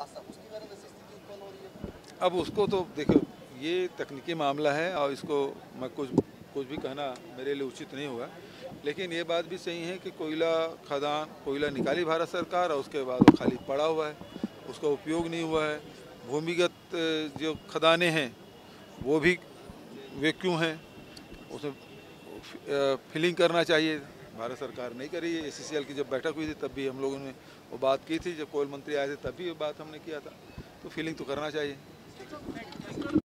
हादसा, उसके कारण ऐसी स्थिति उत्पन्न हो रही है। अब उसको तो देखो, ये तकनीकी मामला है और इसको मैं कुछ भी कहना मेरे लिए उचित नहीं होगा। लेकिन ये बात भी सही है कि कोयला निकाली भारत सरकार और उसके बाद वो खाली पड़ा हुआ है, उसका उपयोग नहीं हुआ है। भूमिगत जो खदानें हैं वो भी वैक्यूम हैं, उसमें फिलिंग करना चाहिए, भारत सरकार नहीं करी है। ACCL की जब बैठक हुई थी तब भी हम लोगों ने वो बात की थी, जब कोयल मंत्री आए थे तब भी ये बात हमने किया था। तो फिलिंग तो करना चाहिए।